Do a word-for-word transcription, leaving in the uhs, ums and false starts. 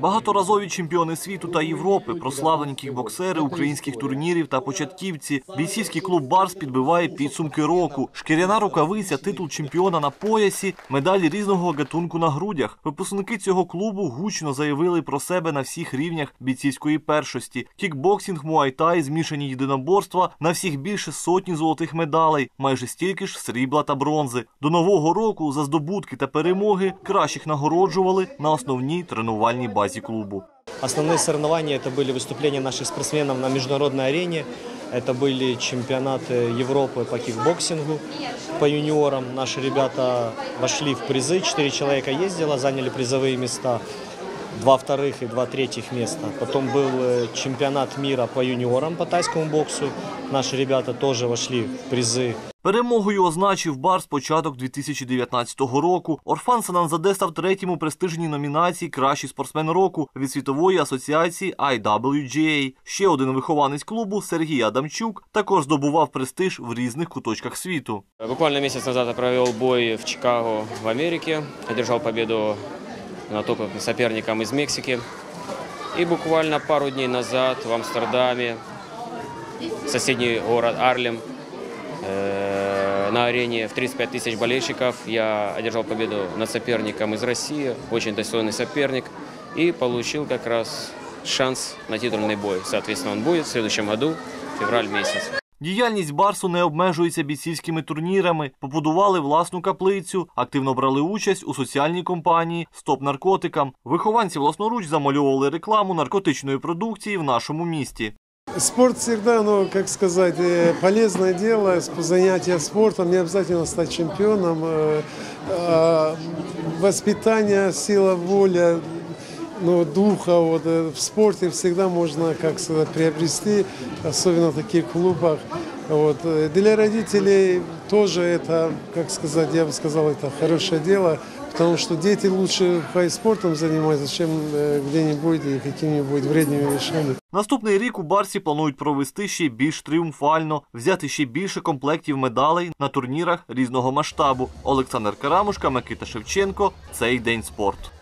Багаторазові чемпіони світу та Європи, прославлені кікбоксери українських турнірів та початківці. Бійцівський клуб «Барс» підбиває підсумки року. Шкіряна рукавиця, титул чемпіона на поясі, медалі різного гатунку на грудях. Випускники цього клубу гучно заявили про себе на всіх рівнях бійцівської першості. Кікбоксинг, муай-тай, змішані єдиноборства – на всіх більше сотні золотих медалей, майже стільки ж срібла та бронзи. До Нового року за здобутки та перемоги кращих нагороджували на основній тренувальній базі клубу. Основные соревнования – это были выступления наших спортсменов на международной арене. Это были чемпионаты Европы по кикбоксингу, по юниорам. Наши ребята вошли в призы, четыре человека ездило, заняли призовые места. Два вторых и два третьих места. Потом был чемпионат мира по юниорам по тайскому боксу. Наши ребята тоже вошли в призы. Перемогою означив «Барс» початок дві тисячі дев'ятнадцятого року. Орфан Сананзаде став третім у престижній номінації «Кращий спортсмен року» від світової асоціації ай дабл ю джі ей. Ще один вихованець клубу, Сергій Адамчук, також здобував престиж в різних куточках світу. Буквально місяць назад я провел бой в Чикаго в Америке, одержав победу над топовым соперником из Мексики. И буквально пару дней назад в Амстердаме, соседний город Арлем, на арене в тридцать пять тысяч болельщиков я одержал победу над соперником из России, очень достойный соперник, и получил как раз шанс на титульный бой. Соответственно, он будет в следующем году, февраль месяц. Діяльність «Барсу» не обмежується бійцівськими турнірами. Побудували власну каплицю, активно брали участь у соціальній кампанії «Стоп наркотикам». Вихованці власноруч замальовували рекламу наркотичної продукції в нашому місті. Спорт всегда, ну, как сказать, полезное дело, занятие спортом, не обязательно стать чемпионом. Воспитание, сила воли, ну, духа вот, в спорте всегда можно, как сказать, приобрести, особенно в таких клубах. Вот. Для родителей тоже это, как сказать, я бы сказал, это хорошее дело, потому что дети лучше спортом занимаются, чем где-нибудь и какими-нибудь вредными вещами. Наступний рік у «Барсі» планують провести ще більш тріумфально, взяти ще більше комплектів медалей на турнірах різного масштабу. Олександр Карамушка, Микита Шевченко. Цей день спорт.